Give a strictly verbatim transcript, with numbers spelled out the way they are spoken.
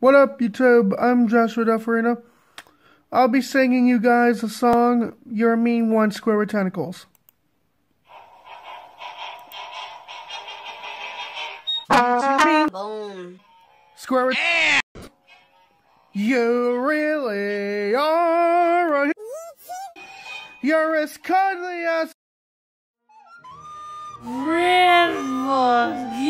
What up, YouTube? I'm Joshua Duffurena. I'll be singing you guys a song, You're a Mean One, Square with Tentacles. Boom. Square with... You really are a... You're as cuddly as... River.